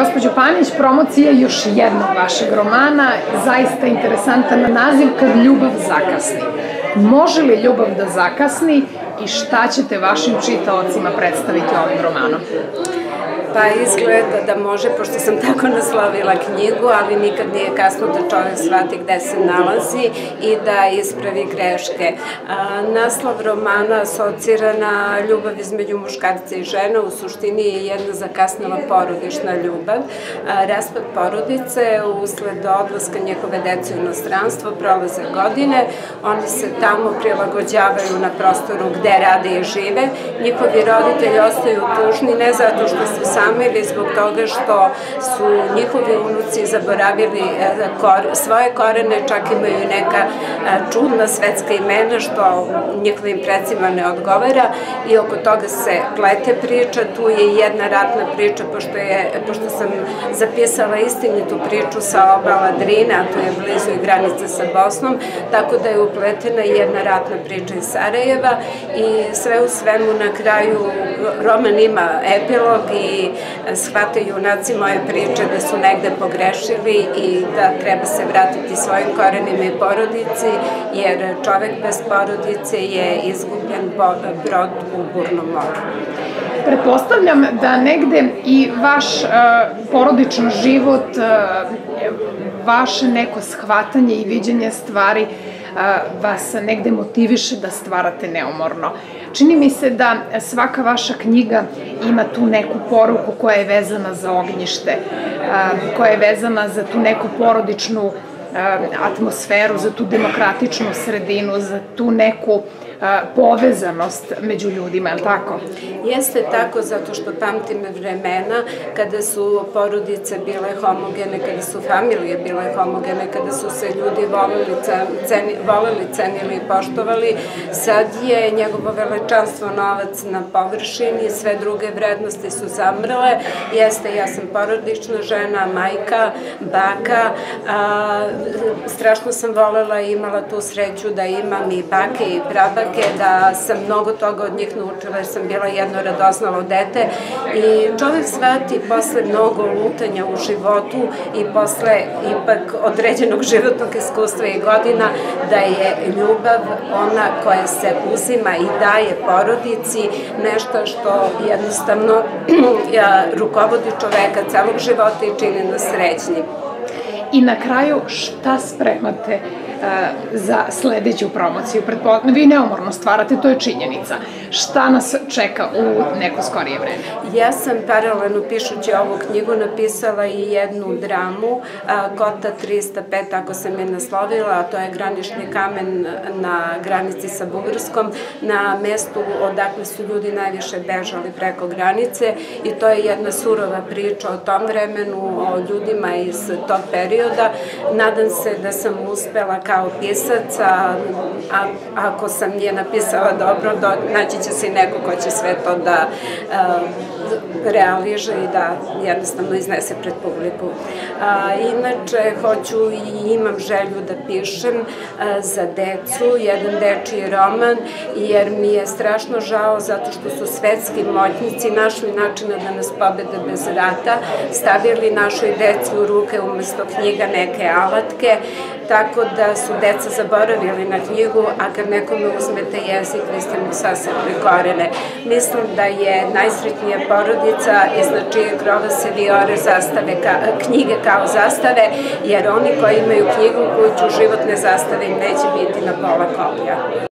Gospođo Panić, promocija još jednog vašeg romana, zaista interesantan naziv Kad ljubav zakasni. Može li ljubav da zakasni i šta ćete vašim čitaocima predstaviti ovim romanom? Pa izgleda da može, pošto sam tako naslovila knjigu, ali nikad nije kasno da čovjek shvati gde se nalazi i da ispravi greške. Naslov romana asocira na ljubav između muškarca i žena, u suštini je jedna zakasnela porodična ljubav. Raspad porodice usled odlaska njihove dece u inostranstvo, prolaze godine, oni se tamo prilagođavaju na prostoru gde rade i žive. Njihovi roditelji ostaju tužni ne zato što su sami, ili zbog toga što su njihovi unuci zaboravili svoje korene, čak imaju i neka čudna svetska imena što njihovim precima ne odgovara i oko toga se plete priča. Tu je jedna ratna priča, pošto sam zapisala istinitu priču sa obala Drine, a tu je blizu i granica sa Bosnom, tako da je upletena jedna ratna priča iz Sarajeva i sve u svemu na kraju roman ima epilog i shvate junaci moje priče da su negde pogrešili i da treba se vratiti svojim korenima i porodici, jer čovek bez porodice je izgubljen brod u burnom moru. Pretpostavljam da negde i vaš porodični život, vaše neko shvatanje i viđenje stvari vas negde motiviše da stvarate neumorno. Čini mi se da svaka vaša knjiga ima tu neku poruku koja je vezana za ognjište, koja je vezana za tu neku porodičnu atmosferu, za tu demokratičnu sredinu, za tu neku povezanost među ljudima, je li tako? Jeste tako, zato što pamtim vremena kada su porodice bile homogene, kada su familije bile homogene, kada su se ljudi voleli, cenili i poštovali. Sad je njegovo velečanstvo novac na površini, sve druge vrednosti su zamrle. Jeste, ja sam porodična žena, majka, baka. Strašno sam volela i imala tu sreću da imam i bake i prabake, da sam mnogo toga od njih naučila jer sam bila jedno radoznalo dete i čovjek shvati posle mnogo lutanja u životu i posle ipak određenog životnog iskustva i godina da je ljubav ona koja se uzima i daje porodici, nešto što jednostavno rukovodi čoveka celog života i čini nas srećnim. I na kraju, šta spremate za sledeću promociju? Vi neumorno stvarate, to je činjenica. Šta nas čeka u neko skorije vreme? Ja sam paralelno pišući ovu knjigu napisala i jednu dramu, Kota 305, ako sam je naslovila, a to je granični kamen na granici sa Bugarskom, na mestu odakle su ljudi najviše bežali preko granice i to je jedna surova priča o tom vremenu, o ljudima iz tog perioda. Nadam se da sam uspela kao pisac, a ako sam je napisala dobro, naći će se i neko ko će sve to da realiže i da jednostavno iznese pred publiku. Inače, hoću i imam želju da pišem za decu, jedan dečiji roman, jer mi je strašno žao zato što su svetski moćnici našli načina da nas pobede bez rata, stavili našoj deci u ruke umesto knjiga neke alatke, tako da su deca zaboravili na knjigu, a kad nekome uzmete jezik, vi ste mu sasepli korene. Mislim da je najsretnija porodica iznad čijeg krova se vijore knjige kao zastave, jer oni koji imaju knjigu u kuću, životne zastave im neće biti na pola koplja.